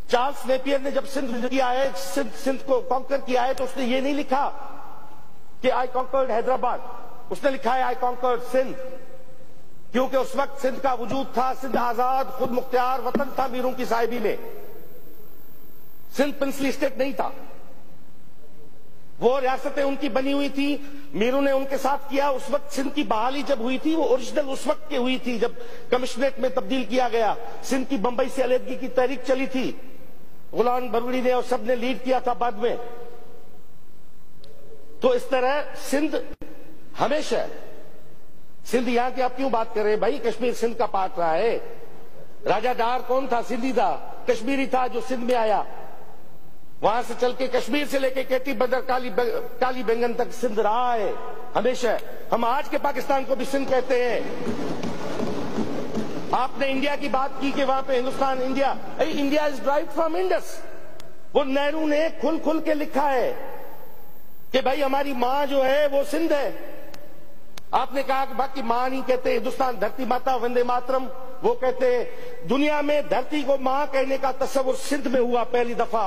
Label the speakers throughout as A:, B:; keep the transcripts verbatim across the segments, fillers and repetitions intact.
A: Charles Napier ने जब सिंध किया है, सिंध, सिंध को कॉन्कर किया है, तो उसने ये नहीं लिखा कि आई कॉन्कर्ड हैदराबाद, उसने लिखा है आई कॉन्कर्ड सिंध, क्योंकि उस वक्त सिंध का वजूद था। सिंध आजाद खुद मुख्तियार वतन था मीरों की साहिबी में। सिंध प्रिंसली स्टेट नहीं था, वो रियासतें उनकी बनी हुई थी, मीरों ने उनके साथ किया। उस वक्त सिंध की बहाली जब हुई थी, वो ओरिजिनल उस वक्त की हुई थी जब कमिश्नरेट में तब्दील किया गया। सिंध की बंबई से अलहदगी की तहरीक चली थी, गुलाम बरगड़ी ने और सब ने लीड किया था बाद में। तो इस तरह सिंध हमेशा, सिंध यहां की आप क्यों बात कर रहे हैं भाई? कश्मीर सिंध का पार्ट रहा है। राजा डार कौन था? सिंधी था, कश्मीरी था जो सिंध में आया। वहां से चल के कश्मीर से लेके केटी बदर काली काली बेंगन तक सिंध रहा है हमेशा। हम आज के पाकिस्तान को भी सिंध कहते हैं। आपने इंडिया की बात की कि वहां पे Hindustan India, India is derived from Indus. वो नेहरू ने खुल खुल के लिखा है कि भाई हमारी मां जो है वो सिंध है। आपने कहा कि बाकी मां नहीं कहते, हिंदुस्तान धरती माता वंदे मातरम वो कहते हैं। दुनिया में धरती को मां कहने का तस्वुर सिंध में हुआ पहली दफा।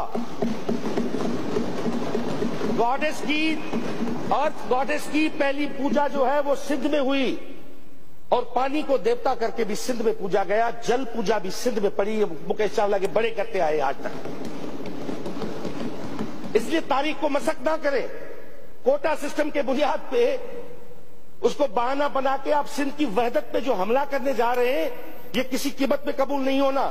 A: गॉडेस की, अर्थ गॉडेस की पहली पूजा जो है वो सिंध में हुई, और पानी को देवता करके भी सिंध में पूजा गया, जल पूजा भी सिंध में पड़ी। मुकेश चावला के बड़े करते आए आज तक। इसलिए तारीख को मसक ना करें कोटा सिस्टम के बुनियाद पे, उसको बहाना बना के आप सिंध की वहदत पे जो हमला करने जा रहे हैं, ये किसी कीमत पे कबूल नहीं होना,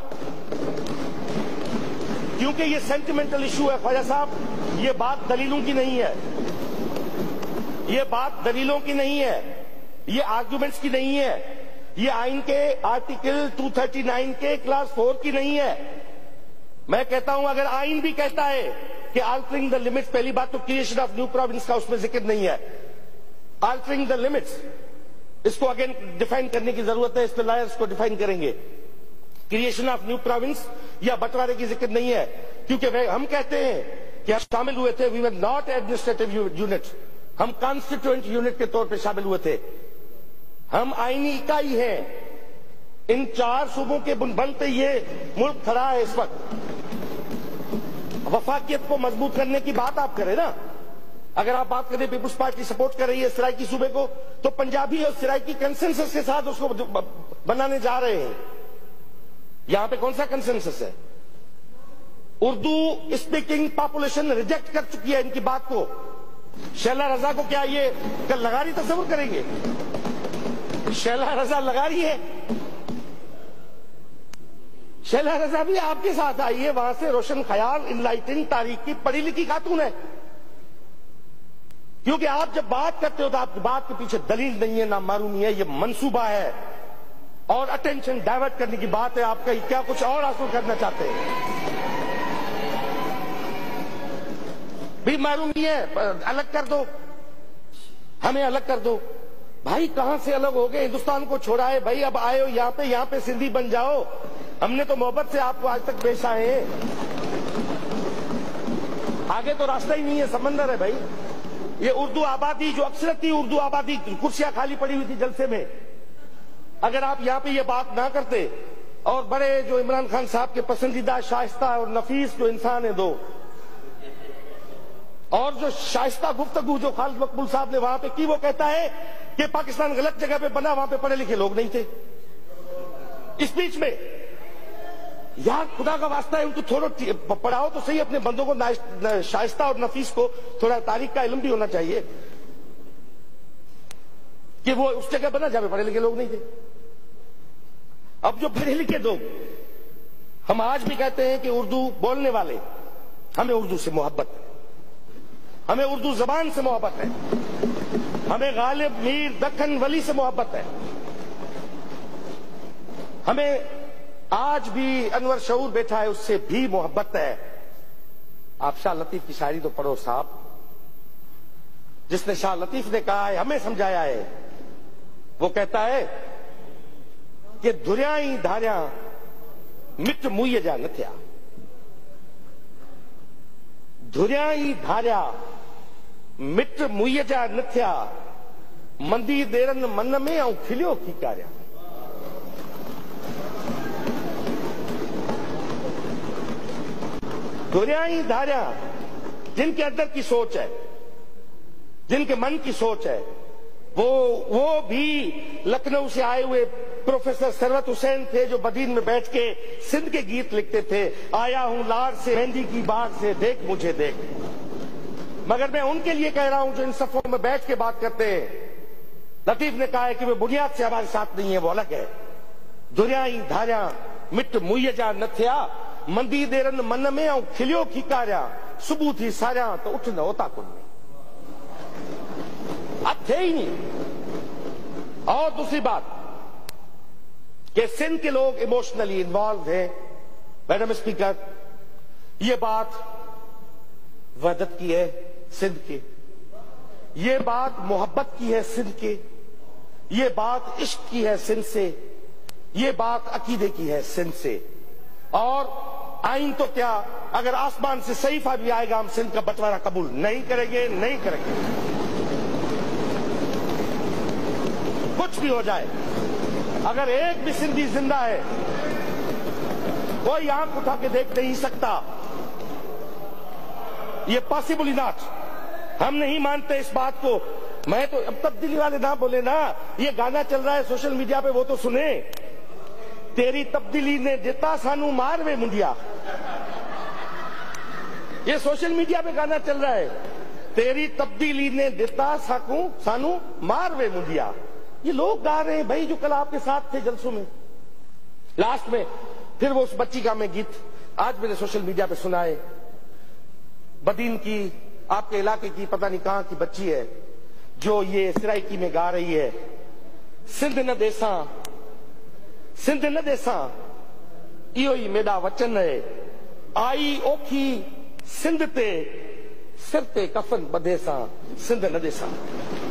A: क्योंकि ये सेंटिमेंटल इशू है ख्वाजा साहब। ये बात दलीलों की नहीं है, ये बात दलीलों की नहीं है, ये आर्ग्यूमेंट्स की नहीं है, ये आइन के आर्टिकल दो सौ उनतालीस के क्लास फोर की नहीं है। मैं कहता हूं अगर आइन भी कहता है कि अल्टरिंग द लिमिट्स, पहली बात तो क्रिएशन ऑफ न्यू प्रोविंस का उसमें जिक्र नहीं है। अल्टरिंग द लिमिट्स, इसको अगेन डिफाइन करने की जरूरत है, इस पर लॉयर्स को डिफाइन करेंगे। क्रिएशन ऑफ न्यू प्रोविंस या बंटवारे की जिक्र नहीं है, क्योंकि हम कहते हैं कि हम शामिल हुए थे, we were not administrative unit, हम कॉन्स्टिट्यूएंट यूनिट के तौर पर शामिल हुए थे। हम आईनी इकाई हैं। इन चार सूबों के बल पे ये मुल्क खड़ा है इस वक्त। वफाकियत को मजबूत करने की बात आप करें ना। अगर आप बात करें पीपुल्स पार्टी सपोर्ट कर रही है सराइकी सूबे को, तो पंजाबी और सराइकी कंसेंसस के साथ उसको बनाने जा रहे हैं। यहां पे कौन सा कंसेंसस है? उर्दू स्पीकिंग पॉपुलेशन रिजेक्ट कर चुकी है इनकी बात को। शैला रजा को क्या ये कल लगा रही तस्वुर करेंगे? शैला रजा लगा रही है। शैला रजा भी आपके साथ आई है, वहां से रोशन ख्याल, इनलाइटिंग, तारीख की पढ़ी लिखी खातून है। क्योंकि आप जब बात करते हो तो आपकी बात के पीछे दलील नहीं है, ना मालूमी है, ये मंसूबा है और अटेंशन डाइवर्ट करने की बात है आपका। क्या कुछ और हासिल करना चाहते हैं? भी मालूम ही है, अलग कर दो, हमें अलग कर दो। भाई कहां से अलग हो गए? हिंदुस्तान को छोड़ा है भाई, अब आए हो यहां पे, यहां पे सिंधी बन जाओ। हमने तो मोहब्बत से आपको आज तक पेश आए हैं, आगे तो रास्ता ही नहीं है, समंदर है भाई। ये उर्दू आबादी जो अक्सर थी, उर्दू आबादी कुर्सियां खाली पड़ी हुई थी जलसे में। अगर आप यहां पे ये बात ना करते, और बड़े जो इमरान खान साहब के पसंदीदा शाइस्ता और नफीस जो इंसान है दो, और जो शाइस्ता गुफ्तगू जो खालिद मकबूल साहब ने वहां पे की, वो कहता है कि पाकिस्तान गलत जगह पे बना, वहां पे पढ़े लिखे लोग नहीं थे। स्पीच में यार खुदा का वास्ता है, उनको थोड़ा पढ़ाओ तो सही अपने बंदों को, शाइस्ता और नफीस को थोड़ा तारीख का इल्म भी होना चाहिए कि वो उस जगह बना जहां पे पढ़े लिखे लोग नहीं थे। अब जो पढ़े लिखे लोग, हम आज भी कहते हैं कि उर्दू बोलने वाले, हमें उर्दू से मोहब्बत है, हमें उर्दू जबान से मोहब्बत है, हमें गालिब मीर दक्कन वली से मोहब्बत है, हमें आज भी अनवर शऊर बैठा है उससे भी मोहब्बत है। आप शाह लतीफ की शायरी तो पढ़ो साहब, जिसने शाह लतीफ ने कहा है, हमें समझाया है। वो कहता है कि दुरियाई धारिया मिट मुई जा न थिया, दुरियाई धारिया मिट मुई जा न थिया, मंदी देरन मन में ऐं खिलियो खीकारिया। दुरियाई धारियां, जिनके अंदर की सोच है, जिनके मन की सोच है, वो वो भी लखनऊ से आए हुए प्रोफेसर सरवत हुसैन थे, जो बदीन में बैठ के सिंध के गीत लिखते थे। आया हूं लार से मेहंदी की बाग से, देख मुझे देख। मगर मैं उनके लिए कह रहा हूं जो इन सफों में बैठ के बात करते हैं। लतीफ ने कहा है कि वे बुनियाद से हमारे साथ नहीं है, वो अलग है। दुरियाई धारियां मिट मुयजा न थिया, मंदी देरन मन में ऐं खिलियो खिकारिया, सुबह थी सारिया तो उठ न होता कुन में। अब थे ही नहीं। और दूसरी बात कि सिंध के लोग इमोशनली इन्वॉल्व हैं। मैडम स्पीकर, ये बात वहदत की है सिंध के, ये बात मोहब्बत की है सिंध के, ये बात इश्क की है सिंध से, ये बात अकीदे की है सिंध से। और आइन तो क्या, अगर आसमान से सहीफा भी आएगा हम सिंध का बंटवारा कबूल नहीं करेंगे, नहीं करेंगे। कुछ भी हो जाए, अगर एक भी सिंधी जिंदा है, कोई आंख उठा के देख नहीं सकता। ये पॉसिबल ही नॉट। हम नहीं मानते इस बात को। मैं तो अब तब्दीली वाले ना बोले ना, ये गाना चल रहा है सोशल मीडिया पे, वो तो सुने। तेरी तब्दीली ने दिता सानू मार वे मुंडिया। ये सोशल मीडिया पे गाना चल रहा है, तेरी तब्दीली ने दिता साकू सानू मार वे मुंडिया। ये लोग गा रहे हैं भाई जो कल आपके साथ थे जलसों में। लास्ट में फिर वो उस बच्ची का मैं गीत आज मैंने सोशल मीडिया पे सुना है। बदीन की, आपके इलाके की, पता नहीं कहां की बच्ची है, जो ये सिराइकी में गा रही है, सिंध न देसा, सिंध न देसा, इहो ही मेरा वचन है, आई ओखी सिंध ते, सिर ते कफन बधे सां, सिंध न देसा।